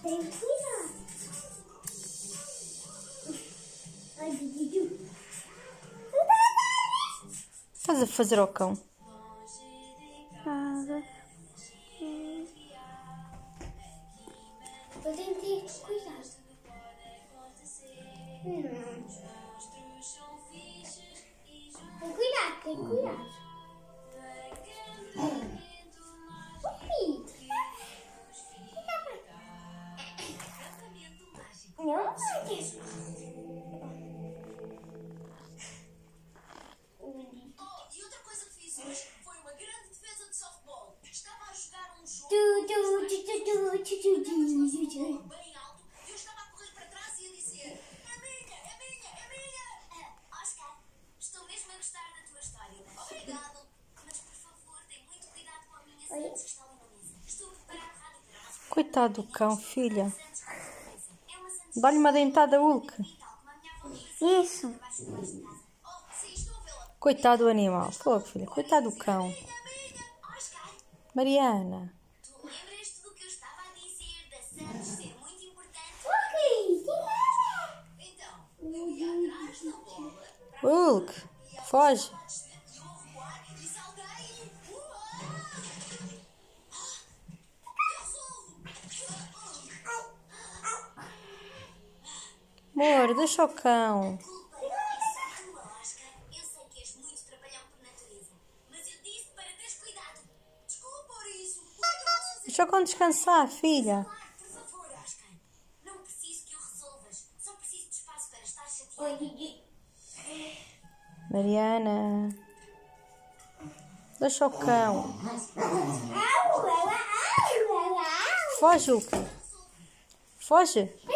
Tem que cuidar. Ai, Dudu. Estás a fazer ao cão? Nada. Eu tenho que ter cuidado. Tem cuidado, tem cuidado. E outra coisa que fiz hoje foi uma grande defesa de softball. Estava a jogar um jogo bem alto e eu estava a correr para trás e a dizer: é minha, é minha, é minha. Oscar, estou mesmo a gostar da tua história. Obrigado. Mas por favor, tem muito cuidado com a minha ciência que está ali na mesa. Estou a preparar o rádio para nós. Coitado do cão, filha. Dá-lhe uma dentada, Hulk. Isso. Coitado do animal. Pô, filha, coitado do cão. Mariana. Tu lembras-te do que eu estava a dizer da Santos ser muito importante? Então, eu ia atrás da bola. Hulk, foge. E eu recuar e saltei. Amor, deixa o cão. Culpa é tua, Oscar. Eu sei que és muito trabalhão por natureza, mas eu disse para teres cuidado. Desculpa por isso. O que é que eu posso fazer? Deixa o cão descansar, filha. Claro, por favor, Oscar. Não preciso que o resolvas. Só preciso de espaço para estar chateado. Mariana. Deixa o cão. Foge, Hulk. Foge.